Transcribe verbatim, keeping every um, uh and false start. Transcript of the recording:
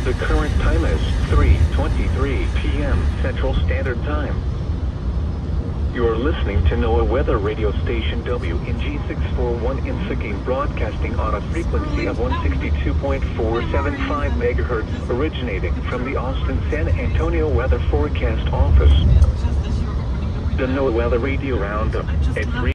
The current time is three twenty-three p m Central Standard Time. You are listening to NOAA Weather Radio Station W N G six four one in Seguin, broadcasting on a frequency of one sixty-two point four seven five megahertz, originating from the Austin San Antonio Weather Forecast Office. The NOAA Weather Radio Roundup at three